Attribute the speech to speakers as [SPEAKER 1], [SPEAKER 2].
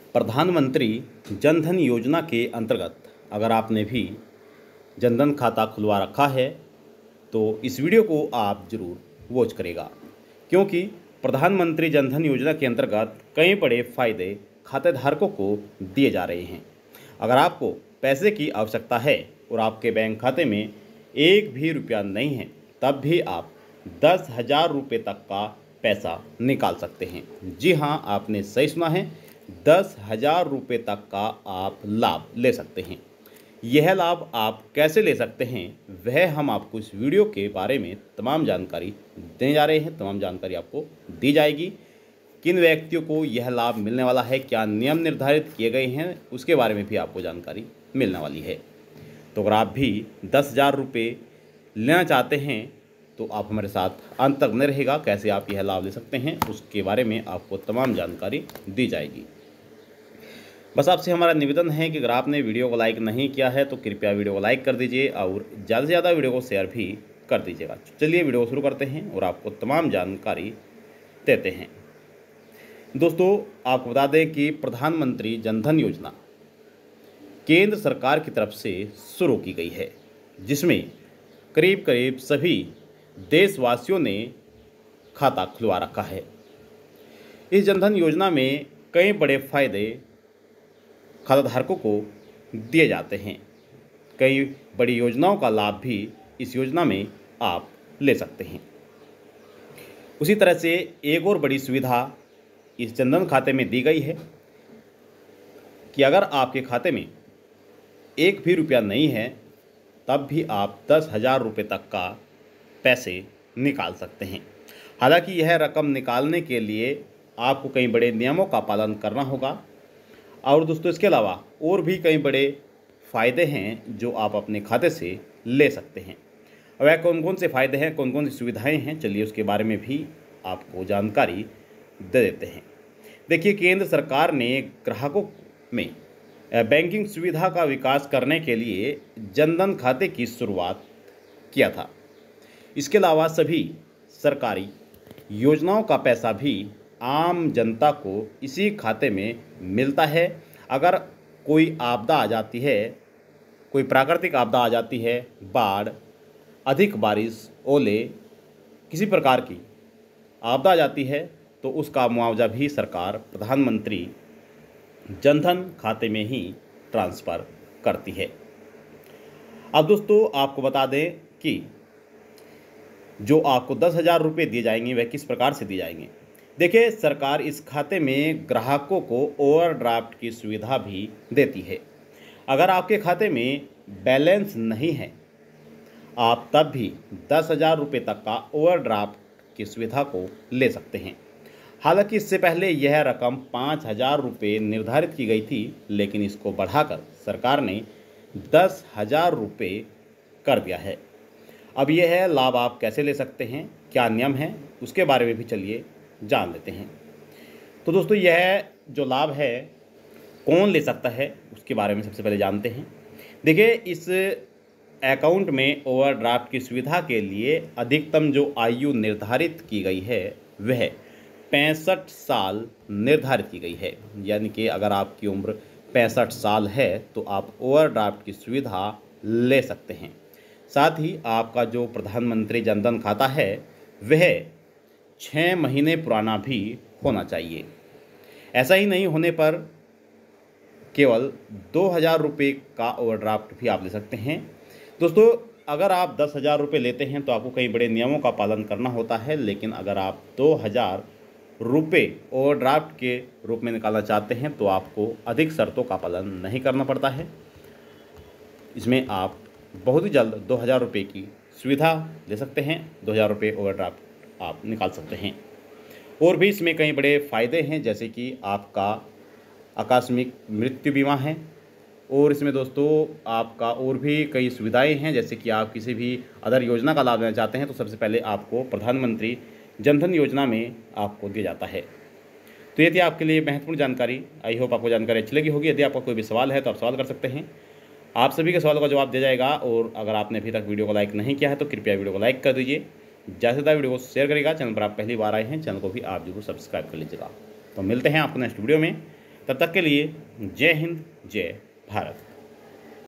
[SPEAKER 1] प्रधानमंत्री जन धन योजना के अंतर्गत अगर आपने भी जनधन खाता खुलवा रखा है तो इस वीडियो को आप ज़रूर वॉच करेगा, क्योंकि प्रधानमंत्री जन धन योजना के अंतर्गत कई बड़े फ़ायदे खातेधारकों को दिए जा रहे हैं। अगर आपको पैसे की आवश्यकता है और आपके बैंक खाते में एक भी रुपया नहीं है, तब भी आप 10,000 रुपये तक का पैसा निकाल सकते हैं। जी हाँ, आपने सही सुना है, 10,000 रुपये तक का आप लाभ ले सकते हैं। यह लाभ आप कैसे ले सकते हैं वह हम आपको इस वीडियो के बारे में तमाम जानकारी देने जा रहे हैं। तमाम जानकारी आपको दी जाएगी। किन व्यक्तियों को यह लाभ मिलने वाला है, क्या नियम निर्धारित किए गए हैं, उसके बारे में भी आपको जानकारी मिलने वाली है। तो अगर आप भी 10,000 रुपये लेना चाहते हैं तो आप हमारे साथ अंत तक बने रहेगा। कैसे आप यह लाभ ले सकते हैं उसके बारे में आपको तमाम जानकारी दी जाएगी। बस आपसे हमारा निवेदन है कि अगर आपने वीडियो को लाइक नहीं किया है तो कृपया वीडियो को लाइक कर दीजिए और ज़्यादा से ज़्यादा वीडियो को शेयर भी कर दीजिएगा। चलिए वीडियो शुरू करते हैं और आपको तमाम जानकारी देते हैं। दोस्तों, आपको बता दें कि प्रधानमंत्री जन धन योजना केंद्र सरकार की तरफ से शुरू की गई है, जिसमें करीब करीब सभी देशवासियों ने खाता खुलवा रखा है। इस जनधन योजना में कई बड़े फायदे खाताधारकों को दिए जाते हैं। कई बड़ी योजनाओं का लाभ भी इस योजना में आप ले सकते हैं। उसी तरह से एक और बड़ी सुविधा इस जनधन खाते में दी गई है कि अगर आपके खाते में एक भी रुपया नहीं है, तब भी आप 10,000 रुपये तक का पैसे निकाल सकते हैं। हालांकि यह रकम निकालने के लिए आपको कई बड़े नियमों का पालन करना होगा। और दोस्तों, इसके अलावा और भी कई बड़े फ़ायदे हैं जो आप अपने खाते से ले सकते हैं। वह कौन कौन से फ़ायदे हैं, कौन कौन सी सुविधाएं हैं, चलिए उसके बारे में भी आपको जानकारी दे देते हैं। देखिए, केंद्र सरकार ने ग्राहकों में बैंकिंग सुविधा का विकास करने के लिए जनधन खाते की शुरुआत किया था। इसके अलावा सभी सरकारी योजनाओं का पैसा भी आम जनता को इसी खाते में मिलता है। अगर कोई आपदा आ जाती है, कोई प्राकृतिक आपदा आ जाती है, बाढ़, अधिक बारिश, ओले, किसी प्रकार की आपदा आ जाती है, तो उसका मुआवजा भी सरकार प्रधानमंत्री जनधन खाते में ही ट्रांसफ़र करती है। अब दोस्तों, आपको बता दें कि जो आपको 10,000 रुपये दिए जाएंगे वह किस प्रकार से दिए जाएंगे। देखिए, सरकार इस खाते में ग्राहकों को ओवरड्राफ्ट की सुविधा भी देती है। अगर आपके खाते में बैलेंस नहीं है, आप तब भी 10,000 रुपये तक का ओवरड्राफ्ट की सुविधा को ले सकते हैं। हालांकि इससे पहले यह रकम 5,000 रुपये निर्धारित की गई थी, लेकिन इसको बढ़ाकर सरकार ने 10,000 रुपये कर दिया है। अब यह लाभ आप कैसे ले सकते हैं, क्या नियम है, उसके बारे में भी चलिए जान लेते हैं। तो दोस्तों, यह जो लाभ है कौन ले सकता है उसके बारे में सबसे पहले जानते हैं। देखिए, इस अकाउंट में ओवरड्राफ्ट की सुविधा के लिए अधिकतम जो आयु निर्धारित की गई है वह 65 साल निर्धारित की गई है। यानी कि अगर आपकी उम्र 65 साल है तो आप ओवरड्राफ्ट की सुविधा ले सकते हैं। साथ ही आपका जो प्रधानमंत्री जनधन खाता है वह 6 महीने पुराना भी होना चाहिए। ऐसा ही नहीं होने पर केवल 2,000 रुपये का ओवरड्राफ्ट भी आप ले सकते हैं। दोस्तों, अगर आप 10,000 रुपये लेते हैं तो आपको कई बड़े नियमों का पालन करना होता है, लेकिन अगर आप 2,000 रुपये ओवरड्राफ्ट के रूप में निकालना चाहते हैं तो आपको अधिक शर्तों का पालन नहीं करना पड़ता है। इसमें आप बहुत ही जल्द 2,000 रुपये की सुविधा ले सकते हैं। 2,000 रुपये ओवरड्राफ्ट आप निकाल सकते हैं। और भी इसमें कई बड़े फ़ायदे हैं, जैसे कि आपका आकस्मिक मृत्यु बीमा है। और इसमें दोस्तों आपका और भी कई सुविधाएं हैं, जैसे कि आप किसी भी अदर योजना का लाभ लेना चाहते हैं तो सबसे पहले आपको प्रधानमंत्री जनधन योजना में आपको दिया जाता है। तो ये थी आपके लिए महत्वपूर्ण जानकारी। आई होप आपको जानकारी अच्छी लगी होगी। यदि आपका कोई भी सवाल है तो आप सवाल कर सकते हैं। आप सभी के सवालों का जवाब दिया जाएगा। और अगर आपने अभी तक वीडियो को लाइक नहीं किया है तो कृपया वीडियो को लाइक कर दीजिए, ज़्यादा से ज़्यादा वीडियो को शेयर करेगा। चैनल पर आप पहली बार आए हैं, चैनल को भी आप जरूर सब्सक्राइब कर लीजिएगा। तो मिलते हैं आपको नेक्स्ट वीडियो में। तब तक के लिए जय हिंद, जय भारत।